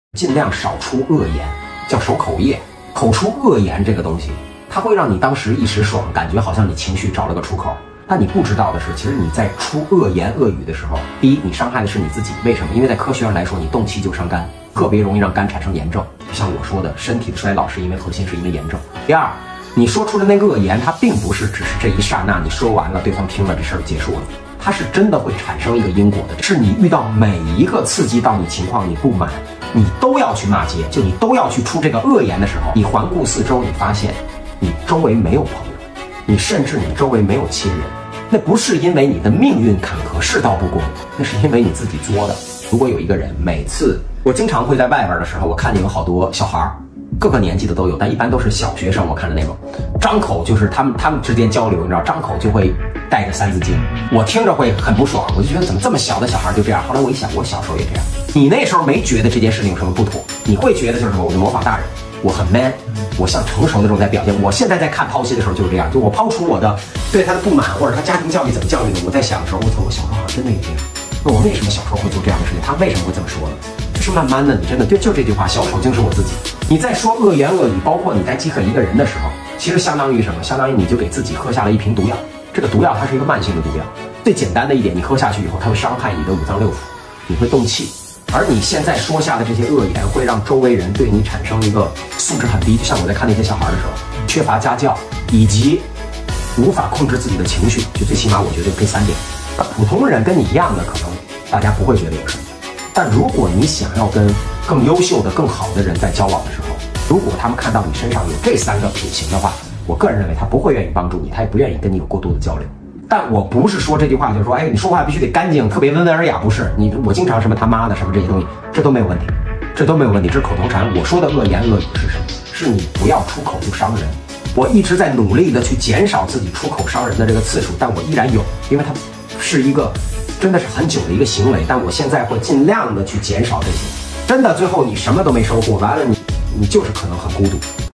尽量少出恶言，叫守口业。口出恶言这个东西，它会让你当时一时爽，感觉好像你情绪找了个出口。但你不知道的是，其实你在出恶言恶语的时候，第一，你伤害的是你自己。为什么？因为在科学上来说，你动气就伤肝，特别容易让肝产生炎症。就像我说的，身体的衰老是因为核心是因为炎症。第二，你说出的那个恶言，它并不是只是这一刹那你说完了，对方听了这事儿结束了，它是真的会产生一个因果的。是你遇到每一个刺激到你情况你不满，你都要去骂街，就你都要去出这个恶言的时候，你环顾四周，你发现你周围没有朋友，你甚至你周围没有亲人。那不是因为你的命运坎坷世道不公，那是因为你自己作的。如果有一个人，每次我经常会在外边的时候，我看见有好多小孩，各个年纪的都有，但一般都是小学生。我看的那种，张口就是他们之间交流，你知道，张口就会带着三字经，我听着会很不爽，我就觉得怎么这么小的小孩就这样。后来我一想，我小时候也这样。你那时候没觉得这件事情有什么不妥，你会觉得就是什么，我就模仿大人，我很 man， 我像成熟那种在表现。我现在在看剖析的时候就是这样，就我抛出我的对他的不满，或者他家庭教育怎么教育的，我在想的时候，我操，我小时候好像真的也这样。那我为什么小时候会做这样的事情？他为什么会这么说呢？就是慢慢的，你真的就这句话，小丑竟是我自己。你在说恶言恶语，包括你在讥恨一个人的时候，其实相当于什么？相当于你就给自己喝下了一瓶毒药。这个毒药它是一个慢性的毒药。最简单的一点，你喝下去以后，它会伤害你的五脏六腑，你会动气。而你现在说下的这些恶言，会让周围人对你产生一个素质很低。就像我在看那些小孩的时候，缺乏家教，以及无法控制自己的情绪，就最起码我觉得这3点。普通人跟你一样的，可能大家不会觉得有什么。但如果你想要跟更优秀的、更好的人在交往的时候，如果他们看到你身上有这3个品行的话，我个人认为他不会愿意帮助你，他也不愿意跟你有过多的交流。但我不是说这句话就是说，哎，你说话必须得干净，特别温文尔雅，不是。我经常什么他妈的什么这些东西，这都没有问题，这都没有问题，这是口头禅。我说的恶言恶语是什么？是你不要出口就伤人。我一直在努力的去减少自己出口伤人的这个次数，但我依然有，因为它是一个真的是很久的一个行为。但我现在会尽量的去减少这些。真的，最后你什么都没收获，完了你就是可能很孤独。